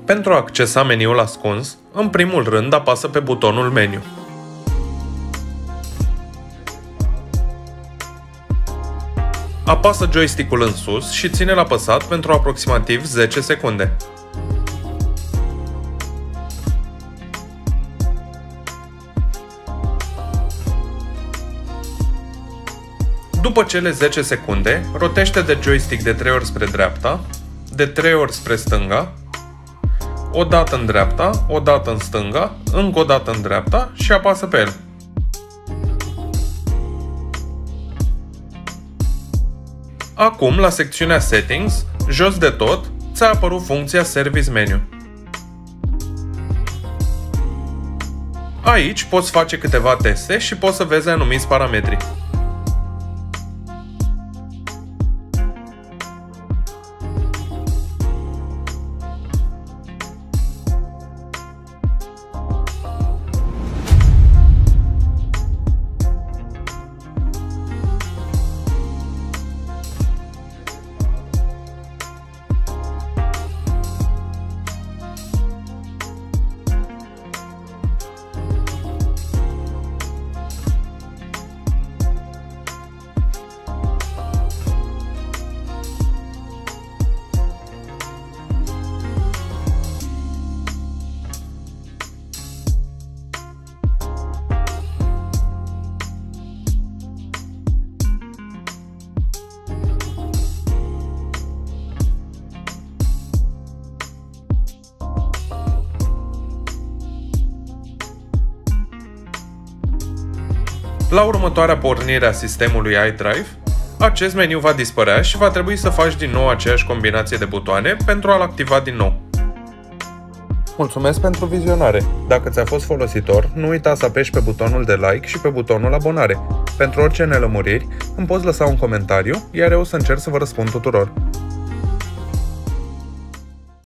Pentru a accesa meniul ascuns, în primul rând apasă pe butonul Meniu. Apasă joystick-ul în sus și ține-l apăsat pentru aproximativ 10 secunde. După cele 10 secunde, rotește de joystick de 3 ori spre dreapta, de 3 ori spre stânga, o dată în dreapta, o dată în stânga, încă o dată în dreapta și apasă pe el. Acum, la secțiunea Settings, jos de tot, ți-a apărut funcția Service Menu. Aici poți face câteva teste și poți să vezi anumiți parametri. La următoarea pornire a sistemului iDrive, acest meniu va dispărea și va trebui să faci din nou aceeași combinație de butoane pentru a-l activa din nou. Mulțumesc pentru vizionare! Dacă ți-a fost folositor, nu uita să apeși pe butonul de like și pe butonul abonare. Pentru orice nelămuriri, îmi poți lăsa un comentariu, iar eu o să încerc să vă răspund tuturor.